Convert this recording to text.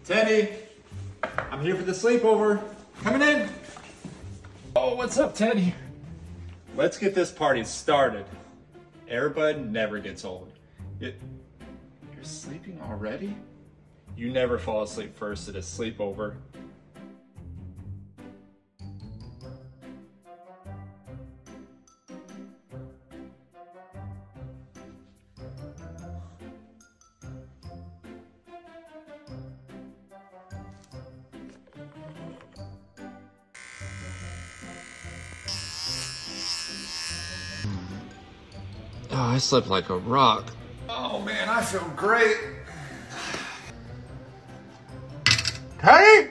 Teddy, I'm here for the sleepover. Coming in. Oh, what's up, Teddy? Let's get this party started. Airbud never gets old. You're sleeping already? You never fall asleep first at a sleepover. Oh, I slept like a rock. Oh man, I feel great. Teddy!